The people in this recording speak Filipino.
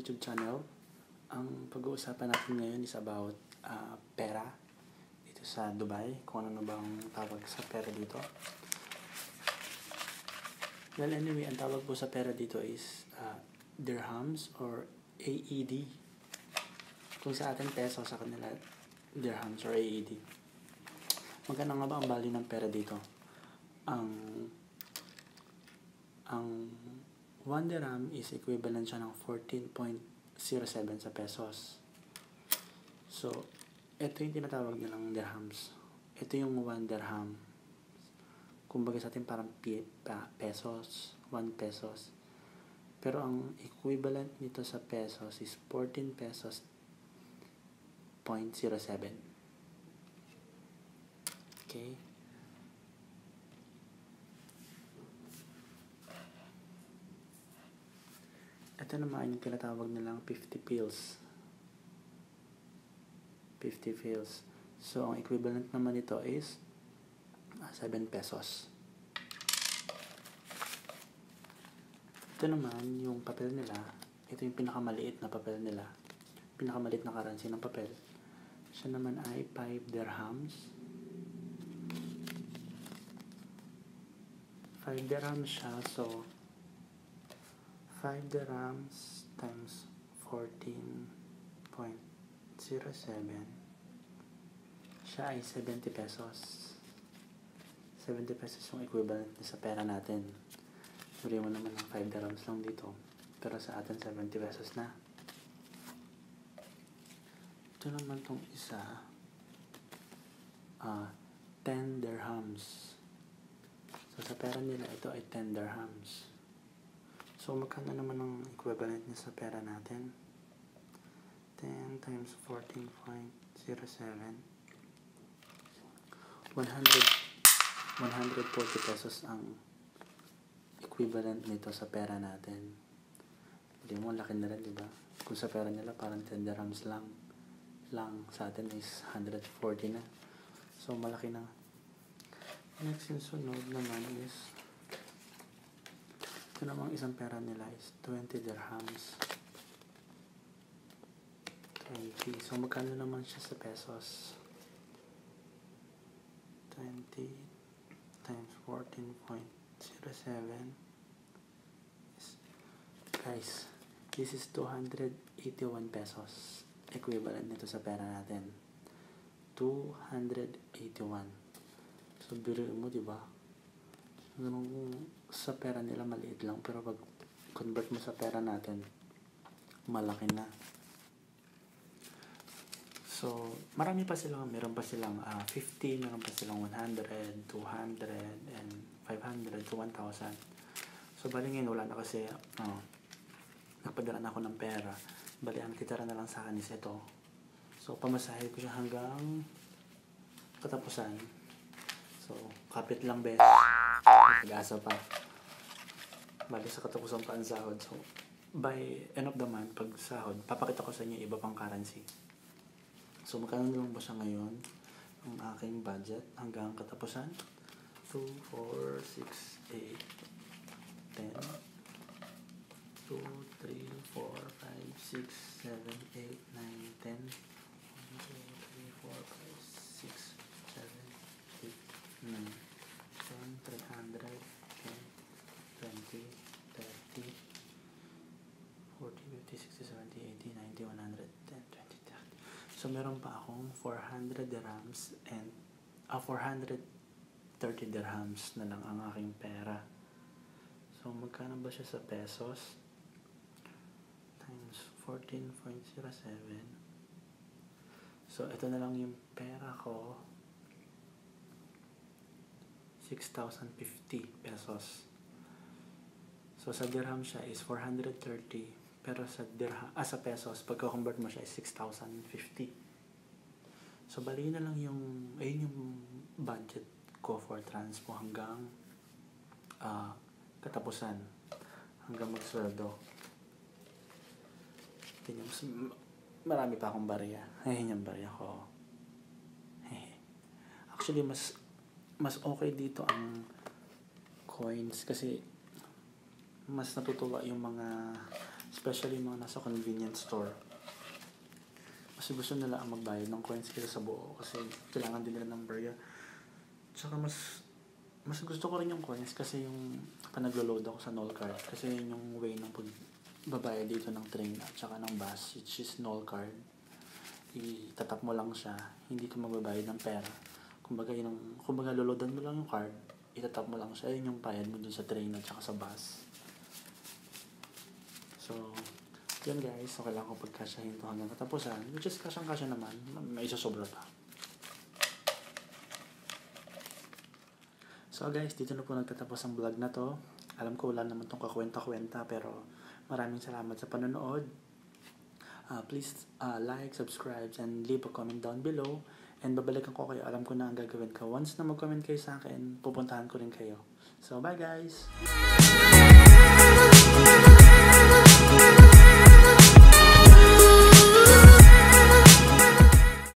YouTube channel. Ang pag-uusapan natin ngayon is about pera dito sa Dubai. Kung ano na bang tawag sa pera dito. Well, anyway, ang tawag po sa pera dito is dirhams or AED. Kung sa atin peso, sa kanila dirhams or AED. Magkano nga ba ang value ng pera dito? Ang 1 dirham is equivalent siya ng 14.07 sa pesos. So, ito yung tinatawag nilang dirhams. Ito yung 1 dirham. Kumbaga sa atin parang pesos, 1 pesos. Pero ang equivalent nito sa pesos is 14 pesos 0.07. Okay? Ito naman yung tinatawag nilang 50 pills. 50 pills. So, ang equivalent naman nito is 7 pesos. Ito naman yung papel nila. Ito yung pinakamaliit na papel nila. Pinakamaliit na currency ng papel. Siya naman ay 5 dirhams. 5 dirhams siya. So, 5 dirhams times 14.07 siya ay 70 pesos. 70 pesos yung equivalent sa pera natin. Sabi mo naman ng 5 dirhams lang dito. Pero sa atin 70 pesos na. Ito naman tong isa 10 dirhams. So sa pera nila ito ay 10 dirhams. So, magkano naman ang equivalent niya sa pera natin? 10 times 14.07 140 pesos ang equivalent nito sa pera natin. Hindi mo, laki na rin, diba? Kung sa pera nila, parang 10 dirhams lang sa atin is 140 na. So, malaki na. Next yung sunod naman is ito namang isang pera nila is 20 dirhams. 20. So, magkano naman siya sa pesos? 20 times 14.07 guys, this is 281 pesos. Equivalent nito sa pera natin. 281. So, biro mo, diba? Sa pera nila maliit lang, pero pag convert mo sa pera natin malaki na. So marami pa silang, meron pa silang 50, meron pa silang 100, 200 and 500 to 1,000. So bali ngayon wala na kasi nagpadala na ako ng pera. Bali ang kitara na lang sa akin is ito. So pamasahe ko siya hanggang katapusan. So kapit lang bes. Pag-asa pa. Bali sa katapusan pa ang sahod. So, by end of the month, pag sahod, papakita ko sa inyo iba pang currency. So, magkano naman ba siya ngayon? Ang aking budget hanggang katapusan? 2, 4, 6, 8, 10, 2, 3, 4, 5, 6, 7, 8, 9, 10, 1, 2, 3, 4, 5, 6, 7, 8, 9, 300, 10, 20, 30, 40, 50, 60, 70, 80, 90, 100, 10, 20, 30. So, meron pa akong 400 dirhams and 430 dirhams na lang ang aking pera. So, magkano ba siya sa pesos? Times 14.07. So, ito na lang yung pera ko. 6,050 pesos. So, sa dirham siya is 430. Pero sa sa pesos, pagka-convert mo siya is 6,050. So, bali na lang ayun yung budget ko for transpo hanggang katapusan. Hanggang magsweldo. Marami pa akong barya. Ayun yung barya ko. Actually, mas okay dito ang coins kasi mas natutuwa yung mga Especially yung mga nasa convenience store. Kasi gusto nila ang magbayad ng coins kaysa sa buo. Kasi kailangan din nila ng barya. Tsaka mas gusto ko rin yung coins kasi yung panaglo-load ako sa Knoll card. Kasi yun yung way ng pagbabayad dito ng train at tsaka ng bus, which is Knoll card. Itatap mo lang siya, hindi ka magbabayad ng pera. Kumbaga loloadan mo lang yung card, itatap mo lang siya, yun yung bayad mo dun sa train at tsaka sa bus. So, yun guys, so kailangan ko pagkasyahin ito hanggang katapusan, which is kasyang-kasya naman, may isasobra pa. So guys, dito na po nagtatapos ang vlog na to. Alam ko wala naman itong kakwenta-kwenta, pero maraming salamat sa panonood. Please like, subscribe, and leave a comment down below. And babalikan ko kayo. Alam ko na ang gagawin ko. Once na mag-comment kayo sa akin, pupuntahan ko rin kayo. So, bye guys!